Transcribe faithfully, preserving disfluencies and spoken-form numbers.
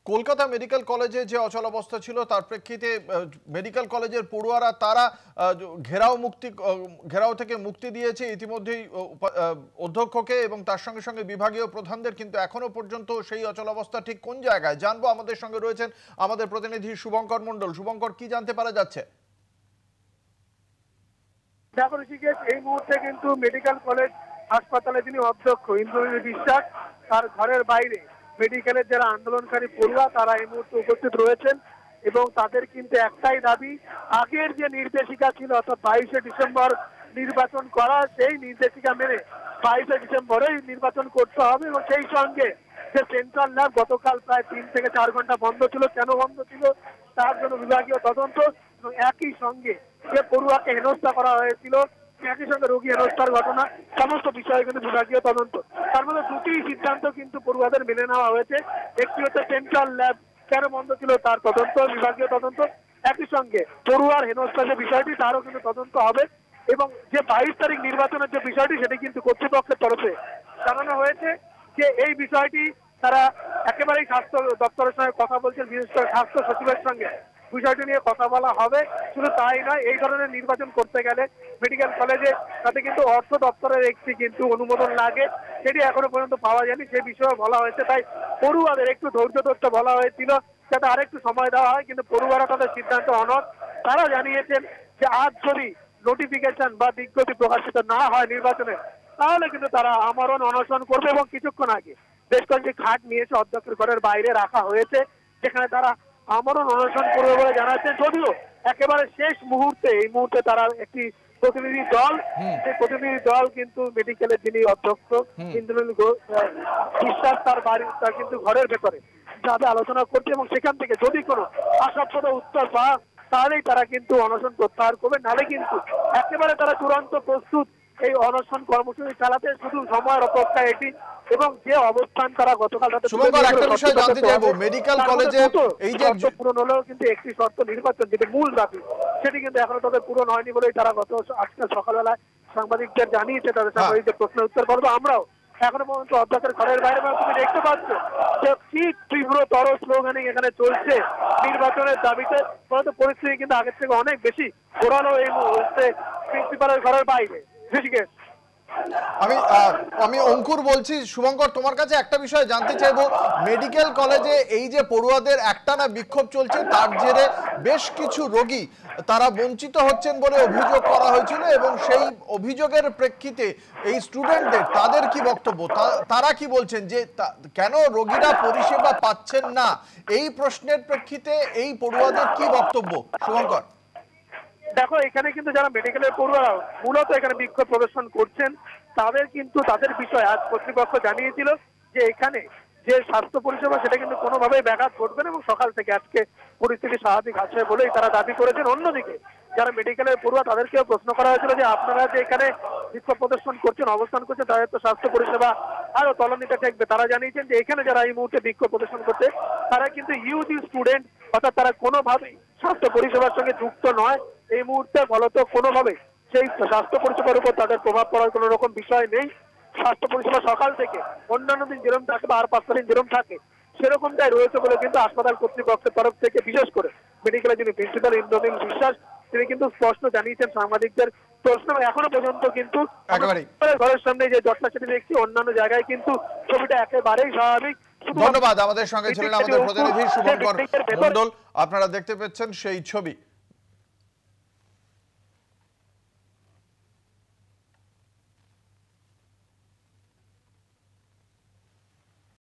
Kolkata medical কলেজে যে অচলাবস্থা ছিল তার প্রেক্ষিতে মেডিকেল কলেজের পড়ুয়ারা তারা ঘেরাও মুক্তি ঘেরাও থেকে মুক্তি দিয়েছে ইতিমধ্যেই অধ্যক্ষকে এবং তার সঙ্গে সঙ্গে বিভাগীয় প্রধানদের, কিন্তু এখনো পর্যন্ত সেই অচলাবস্থা ঠিক কোন জায়গায় জানবো। আমাদের সঙ্গে রয়েছেন আমাদের প্রতিনিধি শুভঙ্কর মণ্ডল। শুভঙ্কর, কি জানতে পারা যাচ্ছে? এই মুহূর্তে কিন্তু মেডিকেল কলেজ হাসপাতালে যিনি অধ্যক্ষ ইন্দ্রনীল বিশ্বাস, তার ঘরের বাইরে মেডিকেলের যারা আন্দোলনকারী পড়ুয়া তারা এই মুহূর্তে উপস্থিত রয়েছেন এবং তাদের কিন্তু একটাই দাবি, আগের যে নির্দেশিকা ছিল অর্থাৎ বাইশে ডিসেম্বর নির্বাচন করা, সেই নির্দেশিকা মেনে বাইশে ডিসেম্বরেই নির্বাচন করতে হবে এবং সেই সঙ্গে যে সেন্ট্রাল ল্যাব গতকাল প্রায় তিন থেকে চার ঘন্টা বন্ধ ছিল, কেন বন্ধ ছিল তার জন্য বিভাগীয় তদন্ত এবং একই সঙ্গে যে পড়ুয়াকে হেনস্থা করা হয়েছিল, একই সঙ্গে রোগী হেনস্থার ঘটনা, সমস্ত বিষয়ে কিন্তু বিভাগীয় তদন্ত। তার মধ্যে দুটি সিদ্ধান্ত কিন্তু পড়ুয়াদের মেনে নেওয়া হয়েছে। একটি হচ্ছে সেন্ট্রাল ল্যাব কেন বন্ধ ছিল তার তদন্ত, বিভাগীয় তদন্ত, একই সঙ্গে পড়ুয়ার হেনস্থা যে বিষয়টি তারও কিন্তু তদন্ত হবে এবং যে বাইশ তারিখ নির্বাচনের যে বিষয়টি সেটি কিন্তু কর্তৃপক্ষের তরফে জানানো হয়েছে যে এই বিষয়টি তারা একেবারেই স্বাস্থ্য দপ্তরের সঙ্গে কথা বলছেন, বিশেষ করে স্বাস্থ্য সচিবের সঙ্গে বিষয়টি নিয়ে কথা বলা হবে। শুধু তাই নয়, এই ধরনের নির্বাচন করতে গেলে মেডিকেল কলেজে তাতে কিন্তু অর্থ দপ্তরের একটি কিন্তু অনুমোদন লাগে, সেটি এখনো পর্যন্ত পাওয়া যায়নি, সে বিষয়ে বলা হয়েছে। তাই পড়ুয়াদের একটু ধৈর্য ধরতে বলা হয়েছিল যাতে আরেকটু সময় দেওয়া হয়, কিন্তু পড়ুয়ারা তাদের সিদ্ধান্ত অনড়। তারা জানিয়েছেন যে আজ যদি নোটিফিকেশন বা বিজ্ঞপ্তি প্রকাশিত না হয় নির্বাচনে, তাহলে কিন্তু তারা আমরণ অনশন করবে এবং কিছুক্ষণ আগে বেশ কয়েকটি খাট নিয়েছে অধ্যক্ষের ঘরের বাইরে রাখা হয়েছে, যেখানে তারা আমরণ অনশন করবে বলে জানাচ্ছে। যদিও একেবারে শেষ মুহূর্তে এই মুহূর্তে তারা একটি প্রতিনিধি দল, সেই প্রতিনিধি দল কিন্তু মেডিকেলের যিনি অধ্যক্ষ ইন্দ্রনীল বিশ্বাস তার বাড়ি তার কিন্তু ঘরের ভেতরে যাবে আলোচনা করছে এবং সেখান থেকে যদি কোনো আশাপ্রদ উত্তর পায় তাহলেই তারা কিন্তু অনশন প্রত্যাহার করবে, নাহলে কিন্তু একেবারে তারা চূড়ান্ত প্রস্তুত এই অনশন কর্মসূচি চালাতে। শুধু সময়ের অপেক্ষা এটি এবং যে অবস্থান তারা গতকাল রাতে মেডিকেল কলেজে এই যে পূরণ হলেও কিন্তু একটি শর্ত নির্বাচন যেটি মূল দাবি সেটি কিন্তু এখনো তাদের পূরণ হয়নি বলেই তারা গত আজকে সকালবেলায় সাংবাদিকদের জানিয়েছে। তাদের সাংবাদিকদের প্রশ্নের উত্তর করবো আমরাও। এখনো পর্যন্ত অধ্যক্ষের ঘরের বাইরে তুমি দেখতে পাচ্ছ যে কি তীব্রতর স্লোগানিং এখানে চলছে নির্বাচনের দাবিতে, পরন্ত পরিস্থিতি কিন্তু আগের থেকে অনেক বেশি ঘোরানো এই মুহূর্তে প্রিন্সিপালের ঘরের বাইরে। আমি আমি অঙ্কুর বলছি। শুভঙ্কর, তোমার কাছে একটা বিষয় জানতে চাইবো, মেডিকেল কলেজে এই যে পড়ুয়াদের একটানা বিক্ষোভ চলছে তার জেরে বেশ কিছু রোগী তারা বঞ্চিত হচ্ছেন বলে অভিযোগ করা হয়েছিল এবং সেই অভিযোগের প্রেক্ষিতে এই স্টুডেন্টদের তাদের কি বক্তব্য, তারা কি বলছেন যে কেন রোগীরা পরিষেবা পাচ্ছেন না, এই প্রশ্নের প্রেক্ষিতে এই পড়ুয়াদের কি বক্তব্য? শুভঙ্কর, দেখো এখানে কিন্তু যারা মেডিকেলের পড়ুয়ারা মূলত এখানে বিক্ষোভ প্রদর্শন করছেন তাদের কিন্তু তাদের বিষয় আজ কর্তৃপক্ষ জানিয়েছিল যে এখানে যে স্বাস্থ্য পরিষেবা সেটা কিন্তু কোনোভাবেই ব্যাঘাত ঘটবে না এবং সকাল থেকে আজকে পরিস্থিতি স্বাভাবিক আছে বলেই তারা দাবি করেছেন। অন্যদিকে যারা মেডিকেলের পড়ুয়া তাদেরকেও প্রশ্ন করা হয়েছিল যে আপনারা যে এখানে বিক্ষোভ প্রদর্শন করছেন অবস্থান করছেন তাদের তো স্বাস্থ্য পরিষেবা আরো তলানিতে থাকবে। তারা জানিয়েছেন যে এখানে যারা এই মুহূর্তে বিক্ষোভ প্রদর্শন করছে তারা কিন্তু ইউজি স্টুডেন্ট, অর্থাৎ তারা কোনোভাবেই স্বাস্থ্য পরিষেবার সঙ্গে যুক্ত নয় এই মুহূর্তে, ফলত কোনোভাবে সেই স্বাস্থ্য পরিষেবার উপর তাদের প্রভাব পড়ার কোনো রকম বিষয় নেই। স্বাস্থ্য পরিষেবা সকাল থেকে অন্যান্য দিন যেরকম থাকে বা আর পাঁচটা দিন যেরকম থাকে সেরকমটাই রয়েছে বলে কিন্তু হাসপাতাল কর্তৃপক্ষের তরফ থেকে বিশেষ করে মেডিকেলের যিনি প্রিন্সিপাল ইন্দ্রনীল বিশ্বাস তিনি কিন্তু স্পষ্ট জানিয়েছেন সাংবাদিকদের প্রশ্ন। এখনো পর্যন্ত কিন্তু ঘরের সামনে যে জটলা সেটি দেখছি, অন্যান্য জায়গায় কিন্তু ছবিটা একেবারেই স্বাভাবিক। ধন্যবাদ। আমাদের সঙ্গে ছিলেন আমাদের প্রতিনিধি শুভঙ্কর মণ্ডল। আপনারা দেখতে পাচ্ছেন সেই ছবি।